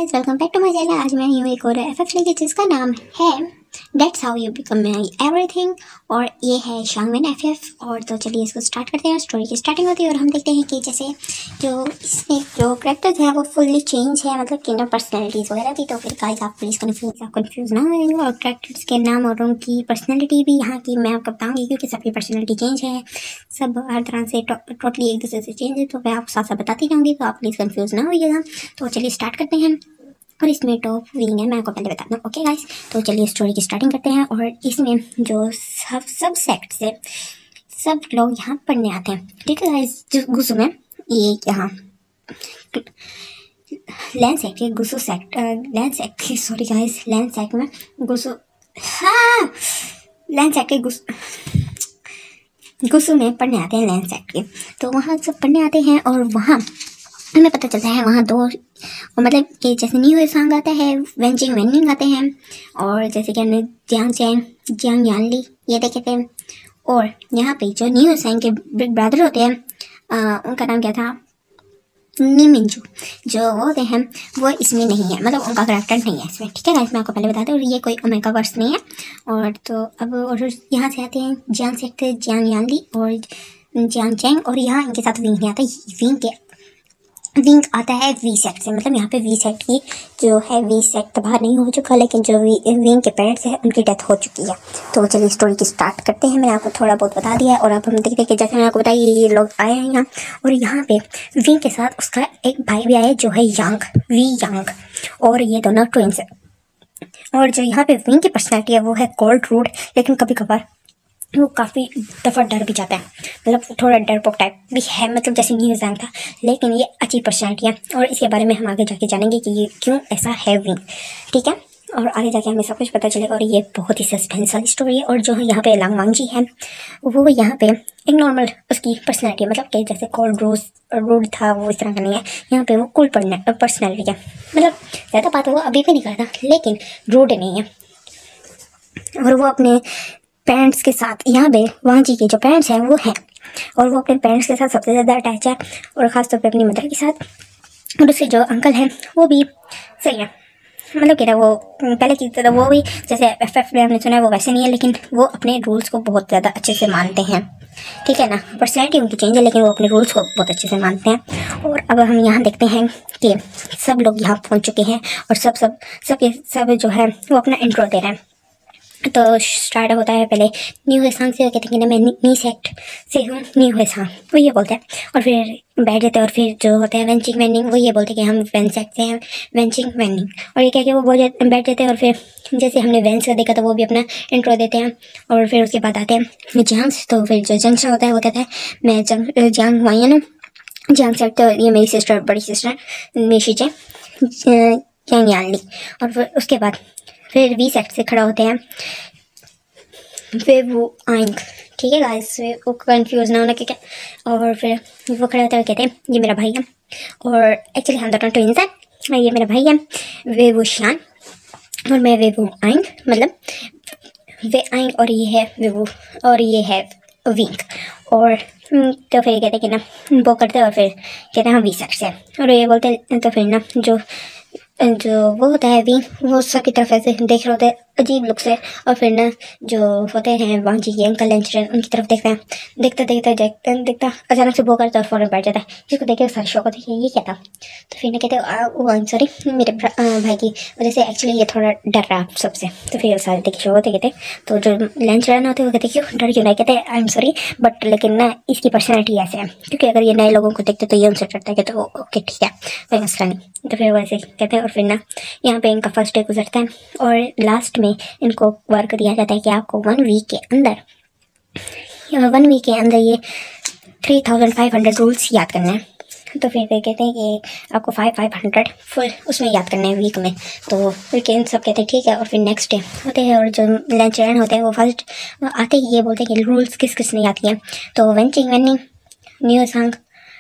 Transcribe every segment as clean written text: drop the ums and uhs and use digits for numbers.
Guys, welcome back to my channel. आज मैं हूँ एक और एफएफ लेके जिसका नाम है that's how you become my everything और ये है शांगवेन एफएफ। और तो चलिए इसको स्टार्ट करते हैं। स्टोरी की स्टार्टिंग होती है और हम देखते हैं कि जैसे जो इसमें जो कैरेक्टर्स हैं वो फुल्ली चेंज है, मतलब कि ना पर्सनैलिटीज़ वगैरह थी। तो फिर गाइस आप प्लीज़ कन्फ्यूज़ ना होइए, और कैरेक्टर्स के नाम और उनकी पर्सनैलिटी भी यहाँ की मैं आपको बताऊँगी, क्योंकि सबकी पर्सनैलिटी चेंज है, सब हर तरह से टोटली एक दूसरे से चेंज है। तो मैं आपको साथ साथ बताती जाऊँगी, तो आप प्लीज़ कन्फ्यूज़ ना होइएगा। तो चलिए स्टार्ट करते हैं। और इसमें टॉप विंग है, मैं आपको पहले बता दूँ। ओके गाइस, तो चलिए स्टोरी की स्टार्टिंग करते हैं। और इसमें जो सब सेक्ट से सब लोग यहाँ पढ़ने आते हैं, ठीक है गाइस। जो गुसु में ये यहाँ लैंड सेक्ट के गुसु सेक्ट लैंड सेक्ट की सॉरी गाइस लैंड सेक्ट में गुसु लैंड सेक्ट के गुसु में पढ़ने आते हैं लैंड सेक्ट के। तो वहाँ सब पढ़ने आते हैं और वहाँ हमें पता चलता है वहाँ दो, मतलब कि जैसे न्यू सांग आता है, वेंचिंग वेनिंग आते हैं, और जैसे कि हमने जियांग चैन जियांग यानली ये देखे थे। और यहाँ पे जो न्यू सांग के बिग ब्रदर होते हैं उनका नाम क्या था, नीमिंजू, जो वो होते हैं वो इसमें नहीं है, मतलब उनका करैक्टर नहीं है इसमें, ठीक है गाइस। मैं आपको पहले बता दूँ, और ये कोई ओमेगा वर्स नहीं है। और तो अब और यहाँ से आते हैं जियांग सेक्ट जियांग यानली और जियांग चैंग, और यहाँ इनके साथ विंग नहीं आता, विंग आता है वी सेक्ट से। मतलब यहाँ पे वी सेक्ट की जो है वी सेक्ट बाहर नहीं हो चुका, लेकिन जो विंग के पेरेंट्स हैं उनकी डेथ हो चुकी है। तो चलिए स्टोरी की स्टार्ट करते हैं। मैंने आपको थोड़ा बहुत बता दिया है, और अब हम देखते हैं कि जैसे मैंने आपको बताया ये लोग आए हैं यहाँ, और यहाँ पे विंग के साथ उसका एक भाई भी आया जो है यांग, और ये दोनों ट्विंस है। और जो यहाँ पे विंग की पर्सनैलिटी है वो है कोल्ड रूड, लेकिन कभी कभार वो काफ़ी दफ़ा डर भी जाता है, मतलब थोड़ा डरपोक टाइप भी है, मतलब जैसे न्यू जैंग था। लेकिन ये अच्छी पर्सनैलिटी है, और इसके बारे में हम आगे जाके जानेंगे कि ये क्यों ऐसा है विंग, ठीक है। और आगे जाके हमें सब कुछ पता चलेगा, और ये बहुत ही सस्पेंस वाली स्टोरी है। और जो यहाँ पे लांगवांग जी है वो यहाँ पे एक नॉर्मल उसकी पर्सनैलिटी है, मतलब कि जैसे कोल्ड रूड था वो इस तरह का नहीं है। यहाँ पे वो कूल पर्सनैलिटी है, मतलब ज़्यादा बात वो अभी भी नहीं करता, लेकिन रूड नहीं है। और वो अपने पेरेंट्स के साथ, यहाँ पे वांग जी के जो पेरेंट्स हैं वो हैं, और वो अपने पेरेंट्स के साथ सबसे ज़्यादा अटैच है, और ख़ासतौर पे अपनी मदर के साथ। और उसके जो अंकल हैं वो भी सही है, मतलब कि वो पहले की तरह वो भी जैसे एफएफ में हमने सुना है वो वैसे नहीं है, लेकिन वो अपने रूल्स को बहुत ज़्यादा अच्छे से मानते हैं, ठीक है ना। पर्सनैलिटी उनकी चेंज है, लेकिन वो अपने रूल्स को बहुत अच्छे से मानते हैं। और अब हम यहाँ देखते हैं कि सब लोग यहाँ पहुँच चुके हैं, और सब जो है वो अपना इंट्रो दे रहे हैं। तो स्टार्ट होता है पहले न्यू सांग से, कहते हैं कि मैं नी सेक्ट से हूँ, न्यू सांग वो ये बोलते हैं, और फिर बैठ जाते हैं। और फिर जो होता है वेंचिंग वेनिंग वो ये बोलते हैं कि हम वेन सेक्ट से हैं, वेंचिंग वेनिंग, और ये कह के वो बैठ जाते हैं। और फिर जैसे हमने वेंस का देखा तो वो भी अपना इंट्रो देते हैं। और फिर उसके बाद आते हैं जियांग्स, तो फिर जो जंक्शन होता है वो कहता है मैं जियांग वाइन हूँ, जियांग सेक्ट, तो ये मेरी सिस्टर, बड़ी सिस्टर मेशीचे जियांग यानली। और फिर उसके बाद फिर वी सेक्ट से खड़ा होते हैं फिर वो आएंग, ठीक है गाइस, वो कंफ्यूज ना होना, ठीक है। और फिर वो खड़े होते हुए कहते हैं ये मेरा भाई है, और एक्चुअली हम दोनों ट्विंस हैं, ये मेरा भाई है वे वो शान, और मैं वे वो आएंग, मतलब वे आएंग, और ये है वे वो, और ये है विंग। और तो फिर कहते हैं कि ना वो करते हैं, और फिर कहते हैं हम वी सेक्ट से, और ये बोलते हैं। तो फिर ना जो वो होता है विंग, वो सबकी तरफ ऐसे देख रहे होते हैं अजीब लुक से। और फिर ना जो होते हैं वांग जी के अंकल लेंचरन, उनकी तरफ देखते हैं, देखता अचानक से वो करता है और फौरन बैठ जाता है, जिसको देख के सारे शौक होते हैं ये क्या था। तो फिर ना कहते हैं सॉरी मेरे भाई की वजह से एक्चुअली ये थोड़ा डर रहा है सबसे। तो फिर सारे देखे शौक होते कहते, तो जो लेंचरन होते हैं वो कहते क्यों डर क्यों नहीं, कहते आई एम सॉरी बट लेकिन ना इसकी पर्सनैलिटी ऐसे है, क्योंकि अगर ये नए लोगों को देखते तो ये उनसे डरता है, कहते ओके ठीक है कोई मसला नहीं। तो फिर वैसे कहते हैं, और फिर ना यहाँ पे इनका फर्स्ट डे गुजरता है, और लास्ट में इनको वर्क दिया जाता है कि आपको 1 वीक के अंदर ये 3500 रूल्स याद करने हैं। तो फिर कहते हैं कि आपको 500 फुल उसमें याद करने हैं वीक में। तो फिर सब कहते हैं ठीक है। और फिर नेक्स्ट डे होते हैं, और जो लेंचरन होते हैं वो फर्स्ट आते ही ये बोलते हैं कि रूल्स किस किस ने याद किए। तो वेंचिंग वेनिंग, न्यू सांग,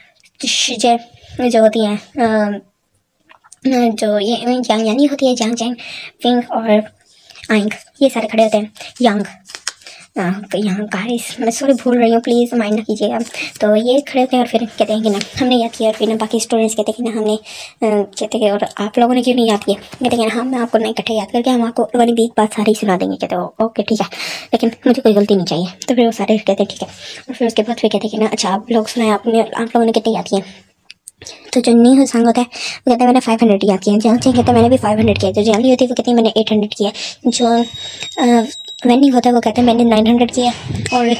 जो होती हैं जो ये यांग यानी होती है, जियांग चैंग, विंग और आइंग, ये सारे खड़े होते हैं। यांग यहाँ गाइस मैं सॉरी भूल रही हूँ, प्लीज़ माइंड ना कीजिएगा। तो ये खड़े होते हैं और फिर कहते हैं कि ना हमने याद किया, और फिर ना बाकी स्टूडेंट्स कहते हैं कि ना हमने कहते हैं और आप लोगों ने क्यों नहीं याद किया। कहते हैं ना हम आपको नहीं इकट्ठे याद करके हम आपको वाली भी एक बात सारी सुना देंगे। कहते हो ओके ठीक है, लेकिन मुझे कोई गलती नहीं चाहिए। तो फिर वो सारे कहते हैं ठीक है, और फिर उसके बाद फिर कहते हैं कि ना अच्छा आप लोग सुनाए, आप लोगों ने कितने याद किए। तो जो न्यू हो सांग होता है वो कहता है मैंने 500 याद किया। जहाँ से कहता है मैंने भी 500 किया। जो जल्दी होती है वो कहती है मैंने 800 किया। जो वेंडिंग होता है वो कहते हैं मैंने 900 किया। और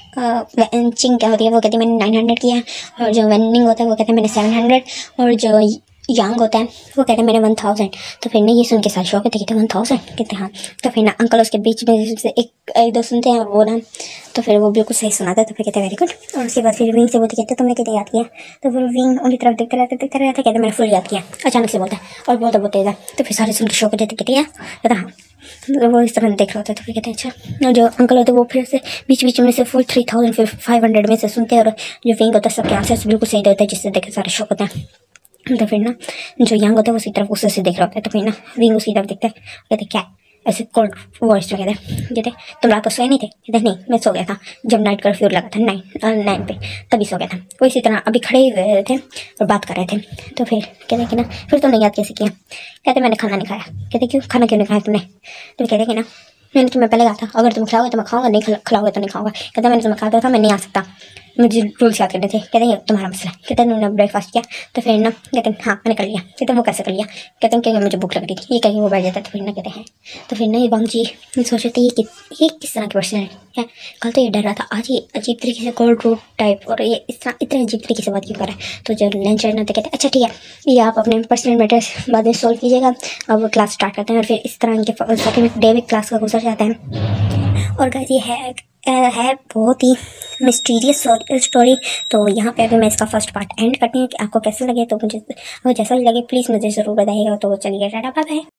चिंग क्या होती है वो कहती है मैंने 900 किया। और जो वेंडिंग होता है वो कहते हैं मैंने 700। और जो यांग होता है वो कहते हैं मैंने 1000। तो फिर ना ये सुन के सारे शौक कहते 1000 कहते हाँ। तो फिर ना अंकल उसके बीच में से एक दो सुनते हैं वो ना, तो फिर वो बिल्कुल सही सुनाता है। तो फिर कहते हैं वेरी गुड। और उसके बाद फिर विंग से बोलते कहते तुमने कितने याद किया। तो फिर विंग उनकी तरफ देखते रहते कहते मैंने फुल याद किया। अचानक से बोलता है और बोलता बहुत तेज है। तो फिर सारे सुन के शौक कहते कितने कहता हाँ। तो वो इस तरह देख रहा होता है। तो फिर कहते हैं अच्छा। और जो अंकल होते हैं वो फिर से बीच बीच में से फुल 3000 फिर 500 में से सुनते हैं। और जो विंग होता है सबके आंसर बिल्कुल सही होता है, जिससे देखे सारे शौक होते हैं। तो फिर ना जो यंग होता है वो उसी तरफ गुस्से से देख रहा होता है। तो फिर ना विंग उसी तरफ देखता है, कहते क्या ऐसे कोल्ड वॉइस में कहते तुम रात को सोए नहीं थे। कहते नहीं मैं सो गया था जब नाइट कर्फ्यू लगा था 9 पे, तभी सो गया था। वो इसी तरह अभी खड़े हुए थे और बात कर रहे थे। तो फिर कहते कि ना फिर तुमने याद कैसे किया। कहते मैंने खाना नहीं खाया। कहते क्यों खाना क्यों नहीं खाया तुमने। तो कहते कि ना मैंने तुम्हें पहले कहा था अगर तुम खिलाओगे तो मैं खाऊंगा, नहीं खिलाओगे तो नहीं खाऊंगा। कहते मैंने तुम्हें कहा था मैं नहीं आ सकता, मुझे रूल्स याद करने थे। कहते हैं तुम्हारा मसला है। कहते हैं तुमने ब्रेकफास्ट किया। तो फिर ना कहते हैं हाँ मैंने कर लिया। कहते हैं वो कैसे कर लिया। कहते हैं क्योंकि मुझे भूख लग रही थी। ये कहीं वो बैठ जाता है। तो फिर ना कहते हैं तो फिर ना ये बांग जी सोच रहे थे ये किस तरह के पर्सन है। कल तो ये डर रहा था, आज ये अजीब तरीके से कोल्ड रूट टाइप और ये इस तरह इतने अजीब तरीके से बात क्यों कर रहा है। तो जो लंच रहना था कहते हैं अच्छा ठीक है ये आप अपने पर्सनल मैटर्स बाद में सॉल्व कीजिएगा। अब क्लास स्टार्ट करते हैं। और फिर इस तरह इनके सेकंड डे में क्लास का गुजर जाता है। और गाइस ये है बहुत ही मिस्टीरियस स्टोरी। तो यहाँ पे अभी मैं इसका फर्स्ट पार्ट एंड करती हूँ कि आपको कैसे लगे। तो मुझे जैसा भी लगे प्लीज़ मुझे ज़रूर बताइएगा। तो चलिए टाटा बाय बाय।